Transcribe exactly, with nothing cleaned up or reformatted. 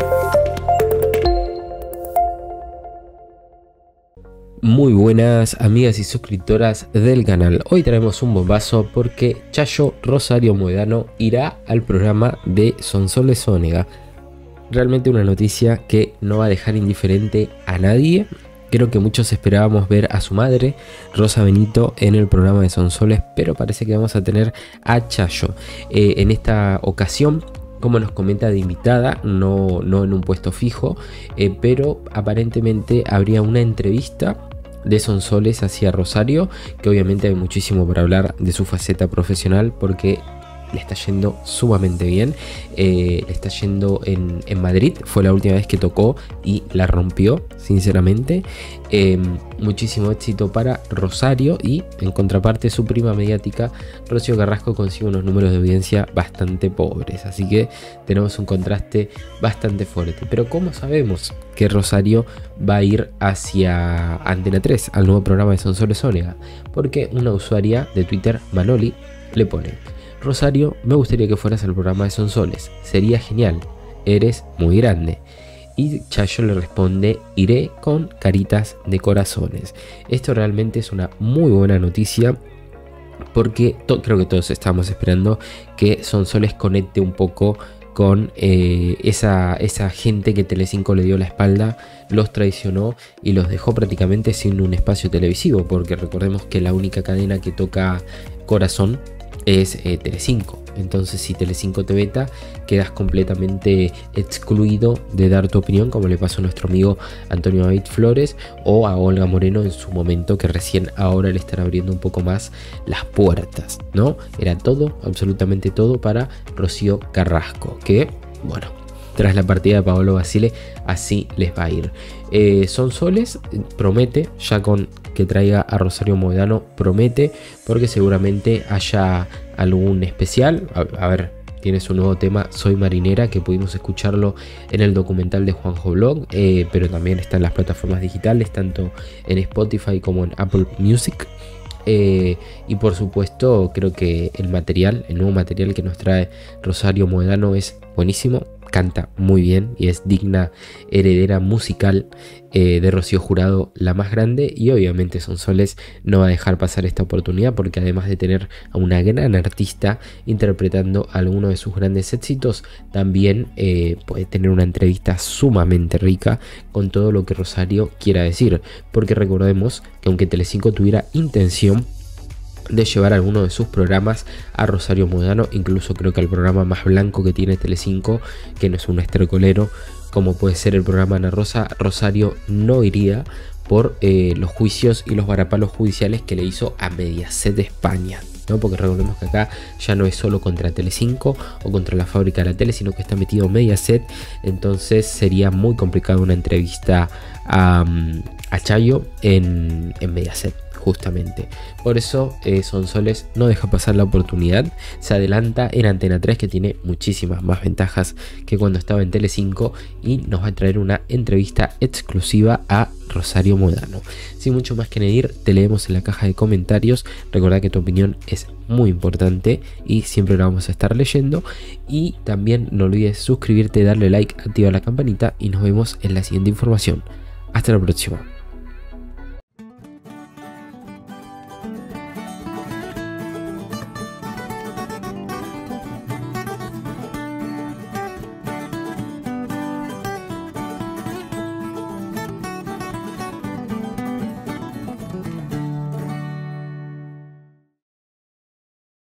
Muy buenas amigas y suscriptoras del canal. Hoy traemos un bombazo porque Chayo Rosario Moedano irá al programa de Sonsoles Onega. Realmente una noticia que no va a dejar indiferente a nadie. Creo que muchos esperábamos ver a su madre, Rosa Benito, en el programa de Sonsoles, pero parece que vamos a tener a Chayo. Eh, en esta ocasión, como nos comenta de invitada, no, no en un puesto fijo, eh, pero aparentemente habría una entrevista de Sonsoles hacia Rosario, que obviamente hay muchísimo para hablar de su faceta profesional porque le está yendo sumamente bien. Eh, le está yendo en, en Madrid, fue la última vez que tocó y la rompió, sinceramente. Eh, muchísimo éxito para Rosario, y en contraparte su prima mediática Rocío Carrasco consigue unos números de audiencia bastante pobres, así que tenemos un contraste bastante fuerte. Pero ¿cómo sabemos que Rosario va a ir hacia Antena tres, al nuevo programa de Sonsoles Onega? Porque una usuaria de Twitter, Manoli, le pone: Rosario, me gustaría que fueras al programa de Sonsoles, sería genial, eres muy grande. Y Chayo le responde: iré, con caritas de corazones. Esto realmente es una muy buena noticia, porque creo que todos estábamos esperando que Sonsoles conecte un poco con eh, esa, esa gente que Telecinco le dio la espalda, los traicionó y los dejó prácticamente sin un espacio televisivo, porque recordemos que la única cadena que toca corazón es eh, Telecinco. Entonces, si Telecinco te veta, quedas completamente excluido de dar tu opinión, como le pasó a nuestro amigo Antonio David Flores o a Olga Moreno en su momento, que recién ahora le están abriendo un poco más las puertas, ¿no? Era todo, absolutamente todo para Rocío Carrasco, que, bueno, tras la partida de Paolo Basile, así les va a ir. Eh, Sonsoles promete, ya con que traiga a Rosario Moedano, promete, porque seguramente haya algún especial. A, a ver, tiene su nuevo tema, Soy Marinera, que pudimos escucharlo en el documental de Juanjo Blog, eh, pero también está en las plataformas digitales, tanto en Spotify como en Apple Music. Eh, y por supuesto, creo que el material, el nuevo material que nos trae Rosario Moedano es buenísimo. Canta muy bien y es digna heredera musical eh, de Rocío Jurado, la más grande. Y obviamente Sonsoles no va a dejar pasar esta oportunidad, porque además de tener a una gran artista interpretando algunos de sus grandes éxitos, también eh, puede tener una entrevista sumamente rica con todo lo que Rosario quiera decir. Porque recordemos que aunque Telecinco tuviera intención de llevar alguno de sus programas a Rosario Moedano, incluso creo que el programa más blanco que tiene Telecinco, que no es un estercolero como puede ser el programa Ana Rosa, Rosario no iría por eh, los juicios y los varapalos judiciales que le hizo a Mediaset de España, ¿no? Porque recordemos que acá ya no es solo contra Telecinco o contra la fábrica de la tele, sino que está metido Mediaset. Entonces sería muy complicado una entrevista a, a Chayo en, en Mediaset, justamente. Por eso eh, Sonsoles no deja pasar la oportunidad, se adelanta en Antena tres, que tiene muchísimas más ventajas que cuando estaba en Telecinco, y nos va a traer una entrevista exclusiva a Rosario Moedano. Sin mucho más que añadir, te leemos en la caja de comentarios. Recuerda que tu opinión es muy importante y siempre la vamos a estar leyendo. Y también no olvides suscribirte, darle like, activar la campanita, y nos vemos en la siguiente información. Hasta la próxima.